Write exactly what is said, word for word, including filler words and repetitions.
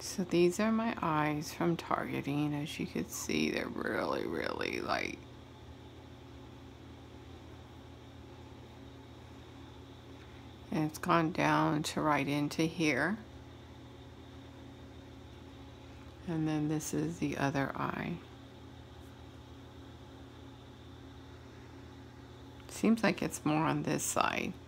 So these are my eyes from targeting. As you can see, they're really, really light. And it's gone down to right into here. And then this is the other eye. Seems like it's more on this side.